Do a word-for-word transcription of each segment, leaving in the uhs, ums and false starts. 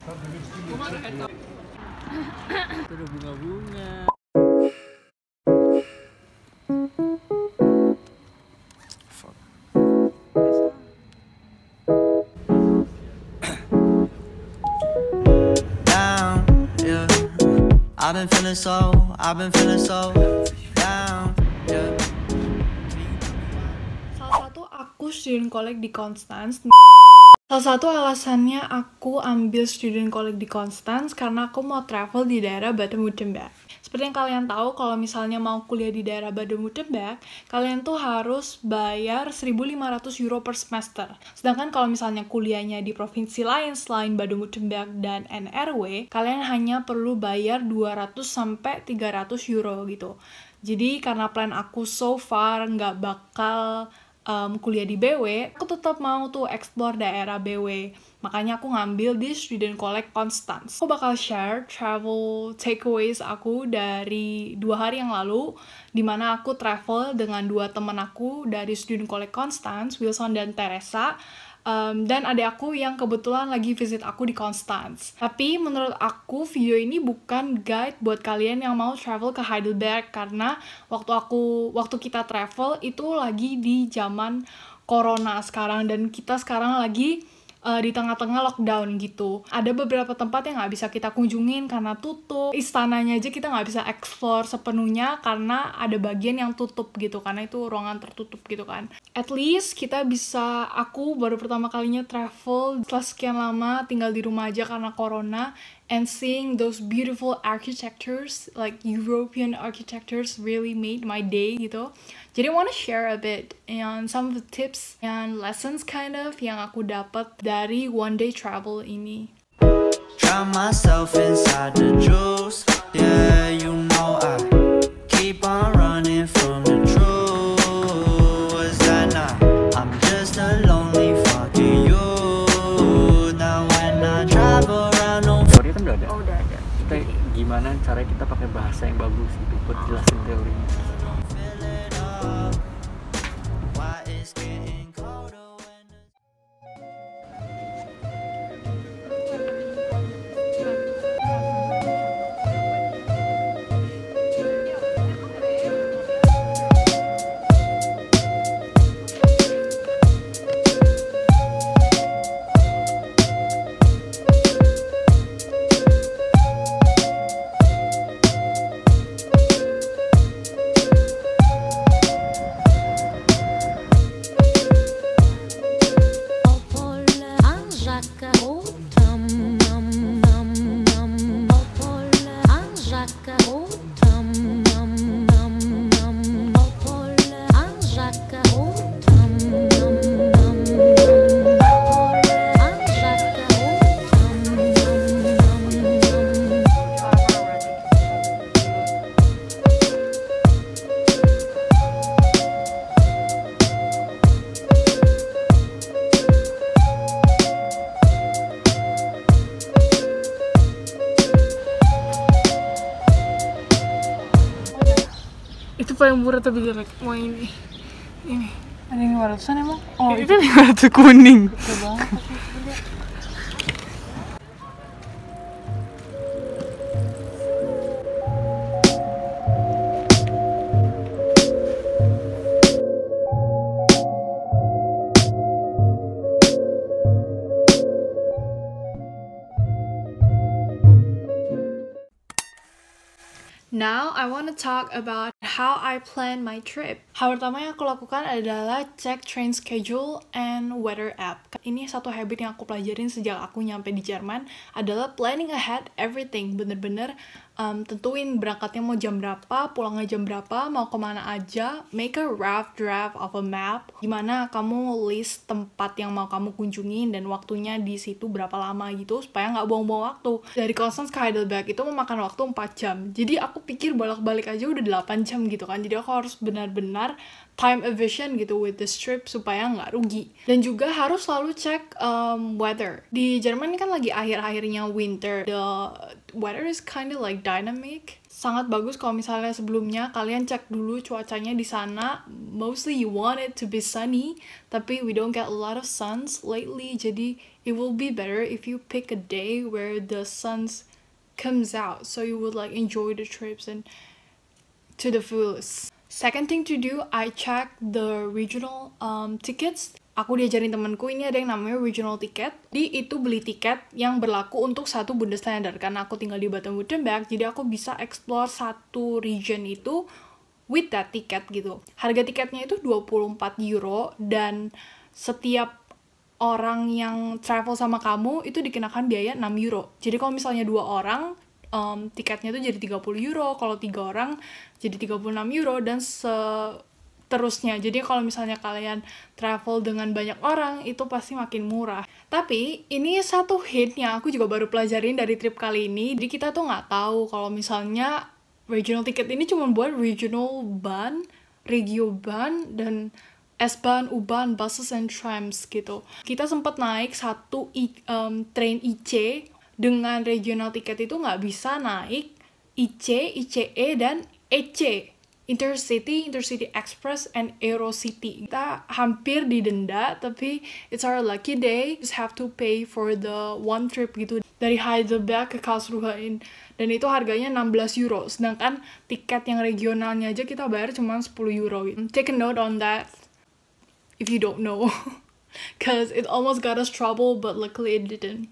Itu udah bunga-bunga. Down, yeah. I've been feeling so, I've been feeling so down, yeah. Salah satu aku student college di Constance. Salah satu alasannya aku ambil student college di Constance karena aku mau travel di daerah Baden-Württemberg. Seperti yang kalian tahu, kalau misalnya mau kuliah di daerah Baden-Württemberg, kalian tuh harus bayar seribu lima ratus euro per semester. Sedangkan kalau misalnya kuliahnya di provinsi lain selain Baden-Württemberg dan N R W, kalian hanya perlu bayar dua ratus sampai tiga ratus euro gitu. Jadi karena plan aku so far nggak bakal Um, kuliah di B W, aku tetap mau tuh explore daerah B W. Makanya aku ngambil di Student College Constance. Aku bakal share travel takeaways aku dari dua hari yang lalu, dimana aku travel dengan dua teman aku dari Student College Constance, Wilson dan Teresa. Um, dan adik aku yang kebetulan lagi visit aku di Constance. Tapi menurut aku video ini bukan guide buat kalian yang mau travel ke Heidelberg, karena waktu aku waktu kita travel itu lagi di zaman corona sekarang, dan kita sekarang lagi Uh, di tengah-tengah lockdown gitu. Ada beberapa tempat yang nggak bisa kita kunjungin karena tutup. Istananya aja kita nggak bisa explore sepenuhnya karena ada bagian yang tutup gitu, karena itu ruangan tertutup gitu kan. At least kita bisa, aku baru pertama kalinya travel setelah sekian lama tinggal di rumah aja karena corona, and seeing those beautiful architectures, like European architectures, really made my day gitu. Jadi I want to share a bit on some of the tips and lessons kind of yang aku dapat dari one day travel ini. Drown myself inside the juice, yeah, you know I keep on running from the truth. Was that not? I'm just a lonely fucking you. Now when I travel around, no. Teori kan udah ada. Oh, udah ada. Kita gimana caranya kita pakai bahasa yang bagus gitu buat jelasin teorinya. Why it's getting colder when the Itu paling murah tapi jelek. Mau ini. Ini. Ada yang lima ratusan emang? Oh, Itu lima ratus kuning. Betul banget. Now, I want to talk about how I plan my trip. Hal pertama yang aku lakukan adalah cek train schedule and weather app. Ini satu habit yang aku pelajarin sejak aku nyampe di Jerman, adalah planning ahead everything. Bener-bener um, tentuin berangkatnya mau jam berapa, pulangnya jam berapa, mau kemana aja. Make a rough draft of a map. Gimana kamu list tempat yang mau kamu kunjungin dan waktunya di situ berapa lama gitu, supaya nggak buang-buang waktu. Dari Constance ke Heidelberg itu memakan waktu empat jam. Jadi aku pikir bolak-balik aja udah delapan jam gitu kan, jadi aku harus benar-benar time efficient gitu with this trip supaya nggak rugi. Dan juga harus selalu cek um, weather. Di Jerman kan lagi akhir-akhirnya winter, the weather is kind of like dynamic. Sangat bagus kalau misalnya sebelumnya kalian cek dulu cuacanya di sana. Mostly you want it to be sunny, tapi we don't get a lot of suns lately, jadi it will be better if you pick a day where the suns comes out, so you would like enjoy the trips and to the fullest. Second thing to do, I check the regional um, tickets. Aku diajarin temanku, ini ada yang namanya regional ticket. Di itu beli tiket yang berlaku untuk satu Bundesländer. Karena aku tinggal di Baden-Württemberg, jadi aku bisa explore satu region itu with that ticket gitu. Harga tiketnya itu dua puluh empat euro, dan setiap orang yang travel sama kamu itu dikenakan biaya enam euro. Jadi kalau misalnya dua orang, um, tiketnya itu jadi tiga puluh euro. Kalau tiga orang, jadi tiga puluh enam euro, dan seterusnya. Jadi kalau misalnya kalian travel dengan banyak orang, itu pasti makin murah. Tapi ini satu hint yang aku juga baru pelajarin dari trip kali ini. Jadi kita tuh nggak tahu kalau misalnya regional ticket ini cuma buat regional Bahn, Regiobahn, dan S-Bahn, U-Bahn, buses and trams gitu. Kita sempat naik satu I, um, train I C dengan regional ticket itu nggak bisa naik I C, I C E, dan E C. Intercity, Intercity Express, and Eurocity. Kita hampir didenda, tapi it's our lucky day. Just have to pay for the one trip gitu. Dari Heidelberg ke Karlsruhe. Dan itu harganya enam belas euro. Sedangkan tiket yang regionalnya aja kita bayar cuma sepuluh euro. Take a note on that if you don't know. Cause it almost got us trouble, but luckily it didn't.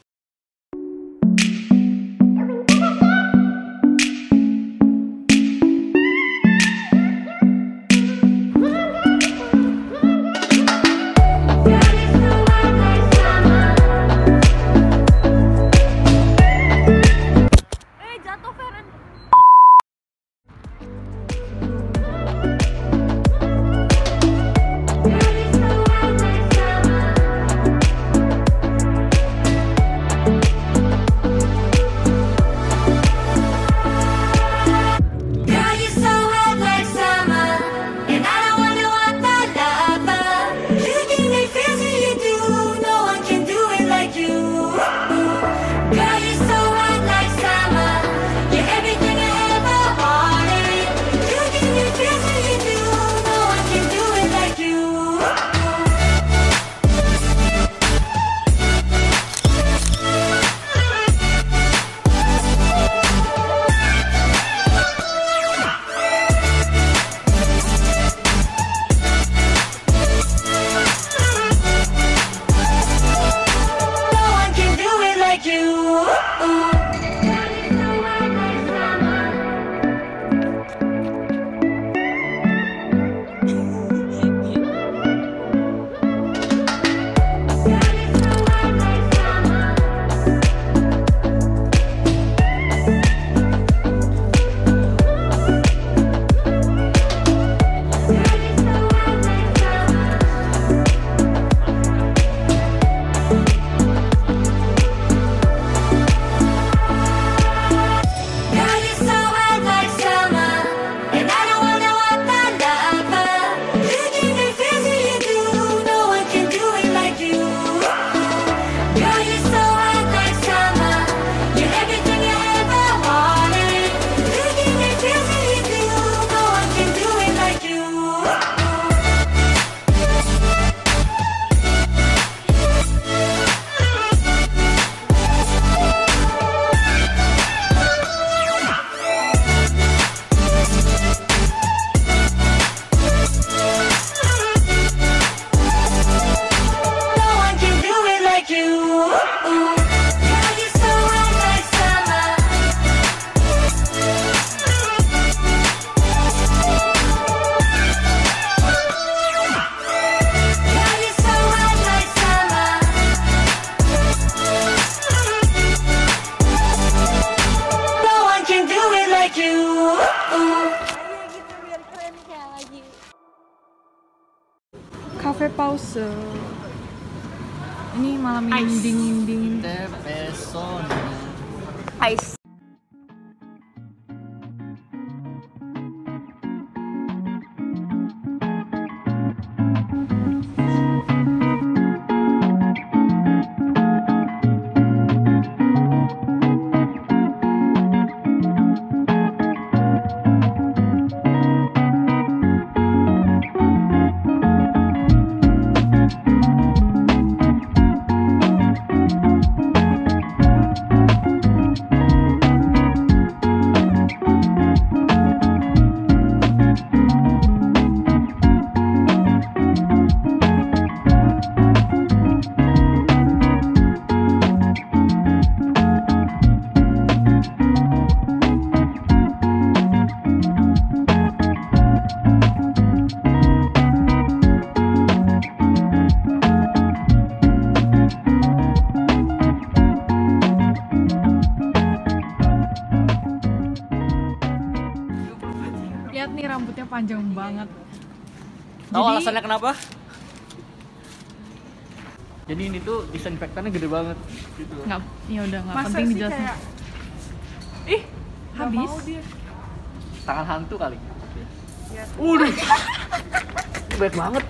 Cafe Pause. Ini malam ini dingin-dingin. Ice. panjang banget. Tahu Jadi- alasannya kenapa? Jadi ini tuh disinfektannya gede banget gitu. Nggak, ya udah nggak Masa penting sih dijelasin. kayak ih nggak Habis. mau dia. Tangan hantu kali. Ya. Udah. Baik banget.